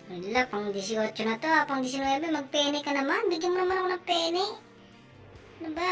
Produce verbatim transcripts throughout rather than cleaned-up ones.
Wala, pang eighteen na to, ah. Pang nineteen, mag-pene ka naman. Bigyan mo naman ako ng pene. Ano ba?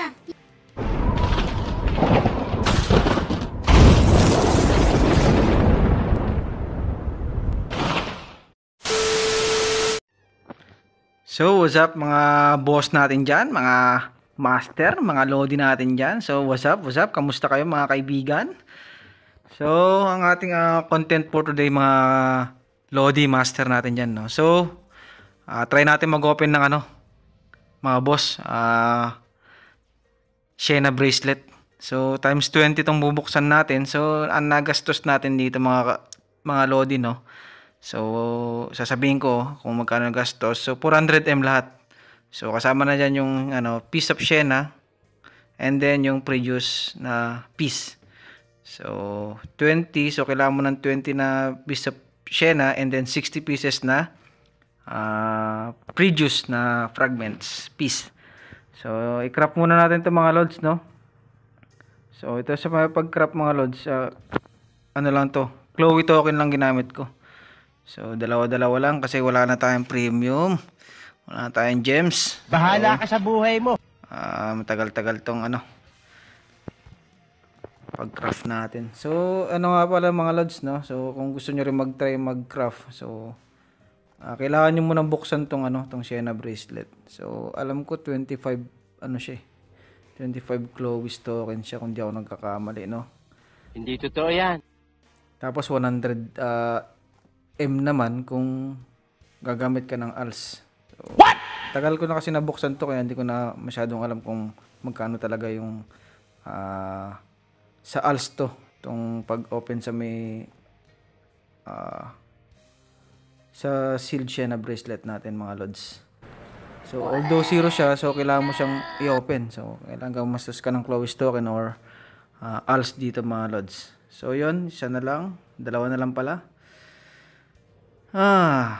So, what's up mga boss natin dyan, mga master, mga lodi natin dyan. So, what's up, what's up? Kamusta kayo mga kaibigan? So, ang ating uh, content for today mga lodi master natin dyan, no? So, uh, try natin mag-open ng ano, mga boss, uh, Shena bracelet. So, times twenty itong bubuksan natin. So, ang nagastos natin dito mga, mga lodi, no? So, sasabihin ko kung magkano gastos. So, four hundred million lahat. So, kasama na dyan yung ano, piece of Shena and then yung previous na piece. So, twenty. So, kailangan mo ng twenty na piece of Shena and then sixty pieces na uh, previous na fragments, piece. So, i-crop muna natin ito mga lods, no? So, ito sa pag-crop mga lods, uh, ano lang to, Chloe token lang ginamit ko. So, dalawa-dalawa lang kasi wala na tayong premium. Wala na tayong gems. Bahala so, ka sa buhay mo. Uh, matagal-tagal tong ano, pag-craft natin. So, ano nga pala mga lods, no? So, kung gusto nyo rin mag-try mag-craft, so, uh, kailangan nyo munang buksan tong ano, tong Shena bracelet. So, alam ko twenty-five, ano siya, twenty-five Chloe's token siya kung di ako nagkakamali, no? Hindi totoo yan. Tapos one hundred, uh, M naman kung gagamit ka ng A L S. So, what? Tagal ko na kasi nabuksan to kaya hindi ko na masyadong alam kung magkano talaga yung uh, sa A L S to. Itong pag-open sa may uh, sa sealed Shena bracelet natin mga lods. So, although zero siya, so kailangan mo siyang i-open. So, kailangan gumastos ka ng Chloe's token or uh, A L S dito mga lods. So, yun. Isa na lang. Dalawa na lang pala. Ah.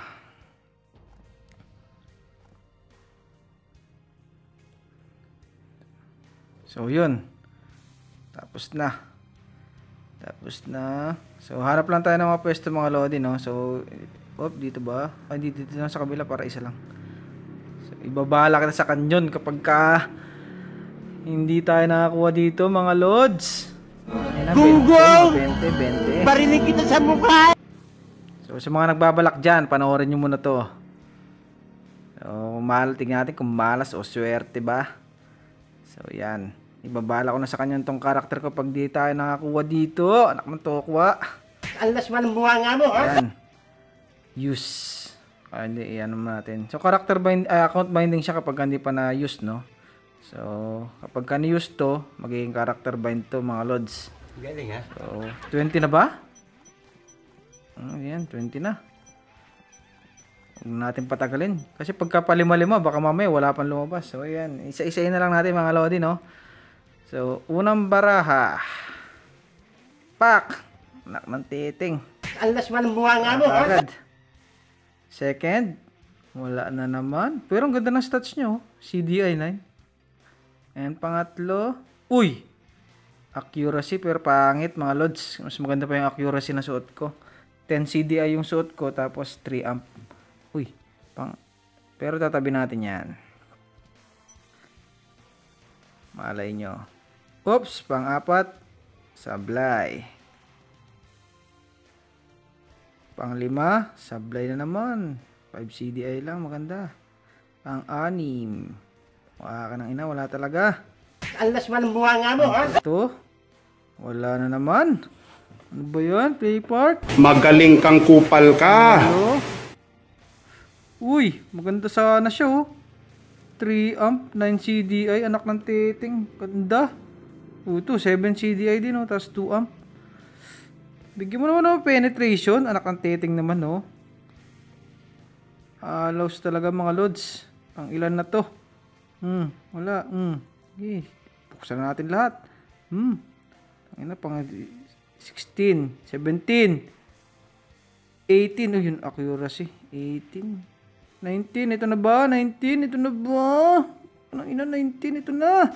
So, yun. Tapos na. Tapos na. So, hanap lang tayo ng mga pwesto mga lodi, no? So, op, dito ba? Ay, dito, dito lang sa kabila para isa lang. So, ibabala kita sa kanyon kapag ka hindi tayo nakakuha dito, mga lods. Gunggong! twenty, twenty. Barinig kita sa mukha! So, sa mga nagbabalak dyan, panoorin nyo muna to. So, mahal, tingnan natin kung malas o swerte ba. So, yan. Ibabala ko na sa kanya tong karakter ko pag di tayo nakakuha dito. Anak mo tokwa. Alas man ang buha nga mo, ha? Yan. Use. Ah, hindi, iyan naman natin. So, character bind, uh, account binding siya kapag hindi pa na-use, no? So, kapag ka na-use to, magiging character bind to, mga lods. Galing, ha? So, twenty na ba? Ayan, twenty na. Huwag natin patagalin. Kasi pagka palima-lima, baka mamaya wala pang lumabas. So, ayan. Isa-isayin na lang natin mga lodi, no? So, unang baraha. Pak! Anak ng titing. Alas man ang buha nga mo, ha? Agad. Second. Wala na naman. Pero ang ganda ng stats nyo. C D I nine. And pangatlo. Uy! Accuracy, pero pangit mga lods. Mas maganda pa yung accuracy na suot ko. ten C D I yung suot ko, tapos three amp. Uy, pang... Pero tatabi natin yan. Malay nyo. Oops, pang-apat. Sablay. Pang-lima, sablay na naman. five C D I lang, maganda. Pang-anim. Wala ka ng ina, wala talaga. Alas man ang buha nga mo, ha? Ito, wala na naman. Ano ba yun? Play part? Magaling kang kupal ka. Hello? Uy, maganda sana siya, oh. three amp, nine C D I, anak ng titing. Ganda. O, ito, seven C D I din, oh. Tapos two amp. Bigyan mo naman ng penetration. Anak ng titing naman, oh. Allows talaga mga lods. Pang ilan na to? Hmm, wala. Hmm. Okay. Buksan na natin lahat. Hmm. Ang ina, pang sixteen, seventeen, eighteen. Oh, yun, accuracy. eighteen. nineteen. Ito na ba? nineteen. Ito na ba? Anong ina, nineteen. Ito na.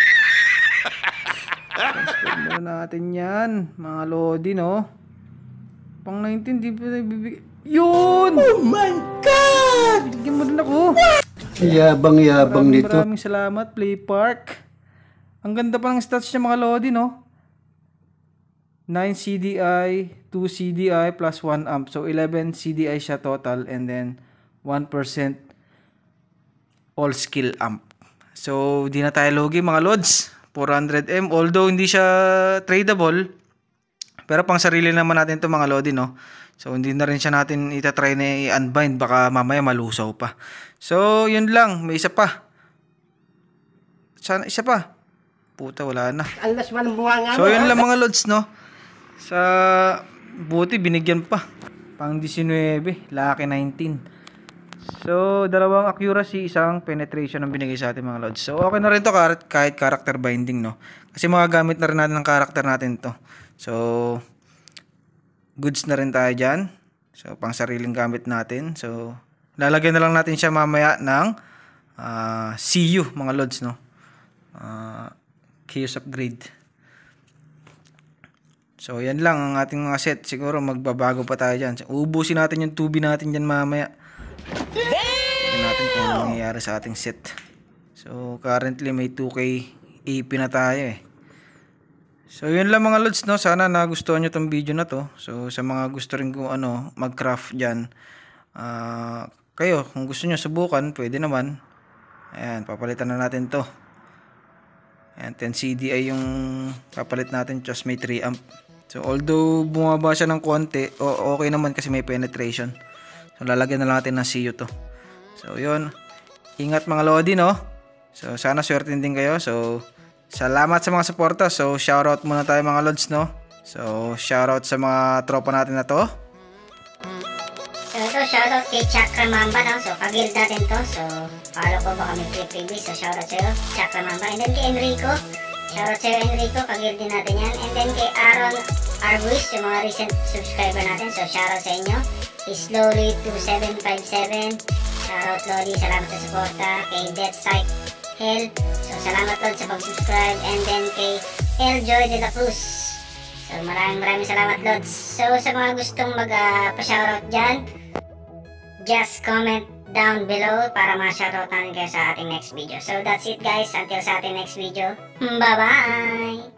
Transfer muna natin yan. Mga lodi, no? Pang nineteen, di ba bibig... Yun! Oh my God! Binigyan mo rin ako. Yabang-yabang Maraming nito. maraming salamat, Play Park. Ang ganda pa ng stats niya mga Lodi, no? nine C D I, two C D I plus one amp. So eleven C D I siya total and then one percent all skill amp. So di na tayo logi mga Lods. four hundred M although hindi siya tradable. Pero pang sarili naman natin to mga Lodi, no? So hindi na rin siya natin itatry na i-unbind. Baka mamaya malusaw pa. So yun lang. May isa pa. Sana isa pa. Puta wala na. Alas walang buwanga mo. So yun ha? lang mga Lods, no? Sa buti binigyan pa. Pang nineteen. Lucky nineteen. So dalawang accuracy, isang penetration ang binigay sa atin mga Lods. So okay na rin to kahit, kahit character binding, no? Kasi magagamit na rin natin ng character natin to. So goods na rin tayo dyan. So pang sariling gamit natin. So lalagyan na lang natin siya mamaya ng uh, C U mga Lods, no? Uh, Chaos upgrade. So yan lang ang ating mga set. Siguro magbabago pa tayo dyan. So, ubusin natin yung two B natin dyan mamaya. Tignan natin kung ano mangyayari sa ating set. So currently may two K A P na tayo eh. So yun lang mga Lods, no? Sana nagustuhan nyo tong video na to. So sa mga gusto rin kung ano mag-craft dyan, uh, kayo kung gusto nyo subukan, pwede naman. Ayan, papalitan na natin to. Ayan, ten C D I yung papalit natin, just may three amp. So although bumaba siya ng konti, o okay naman kasi may penetration. So lalagyan na lang natin ng C U to. So yun, ingat mga Lodi, no? So sana swerte din kayo. So salamat sa mga suporta. So shoutout muna tayo mga Lods, no? So shoutout sa mga tropa natin na to. So ito, shoutout kay Chakra Mamba, no? So pag-guild natin to. So follow ko baka may free freebies. So shoutout sa'yo, Chakra Mamba. And then kay Enrico, shoutout sa'yo Enrico, pag-guild din natin yan. And then kay Aaron Arbuis, yung mga recent subscriber natin. So shoutout sa inyo. Kay Slowly two seven five seven, shoutout Lodi, salamat sa suporta. Kay Death Psych Hell, so salamat Lord sa pag-subscribe. And then kay Eljoy de la Cruz, so maraming maraming salamat Lods. So sa mga gustong mag-pa-shoutout uh, dyan, just comment down below para ma-shoutout natin kayo sa ating next video. So that's it guys, until sa ating next video, bye bye!